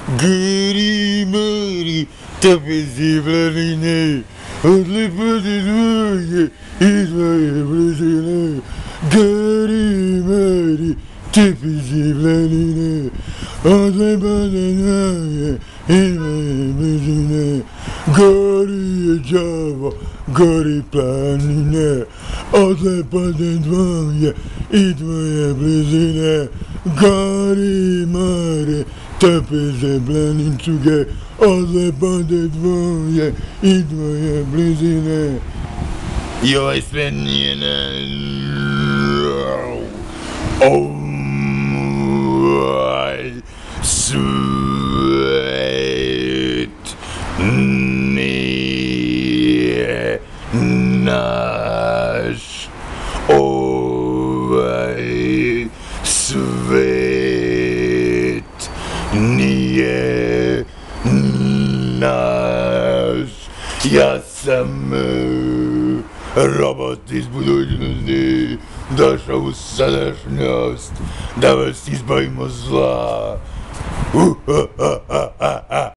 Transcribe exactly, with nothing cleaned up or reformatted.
Gori mori, tapezi planine, odlepate dvoje, i tvoje blizine. Gori mori, tapezi planine, odlepate dvoje, i tvoje blizine. Gori je đavo, gori planine, odlepate dvoje, i tvoje blizine. Gori mori, tapeze planinčuge, odlepate dvoje i tvoje blizine. I ovaj svet nije na... Ovaj svet nije naš. Ovaj svet nije naš. Ja sam robot iz budućnosti, došao u sadašnjost da vas izbavimo zla.